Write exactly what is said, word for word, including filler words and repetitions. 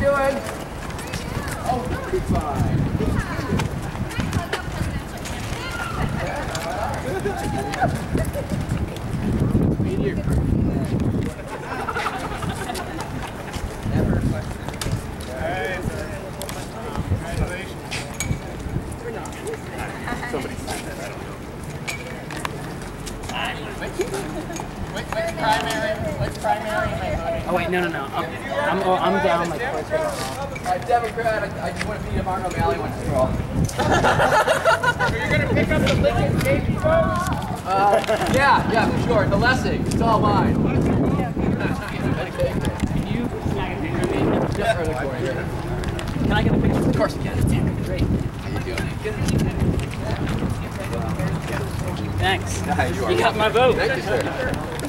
doing? Oh, very fine. Meteor crew. Never a question. Hey, congratulations. Somebody said that, I don't know. Which, which, which primary, which primary am I voting? Oh wait, no, no, no. I'm, I'm, oh, I'm down like close to Uh, Democrat, I, I just want to beat him. Arno Valley wants to draw. So you're going to pick up the Lincoln Safety vote? Uh, yeah, yeah, for sure. The Lessing, it's all mine. Can you snag a picture of me? Just for the recording. Can I get a picture? Of course you can. Great. How you doing? Thanks. Yeah, you, are You got my vote. Thank you, sir.